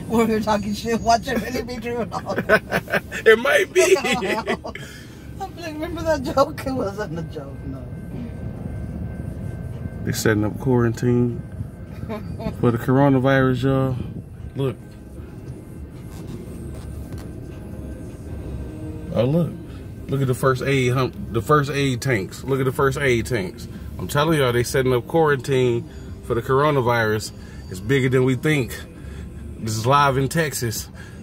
Or you're talking shit, watch it really be true. No. It might be. I'm like, remember that joke? It wasn't a joke, no. They're setting up quarantine for the coronavirus, y'all. Look. Oh, look. Look at the first aid tanks. Look at the first aid tanks. I'm telling y'all, they setting up quarantine for the coronavirus. It's bigger than we think. This is live in Texas.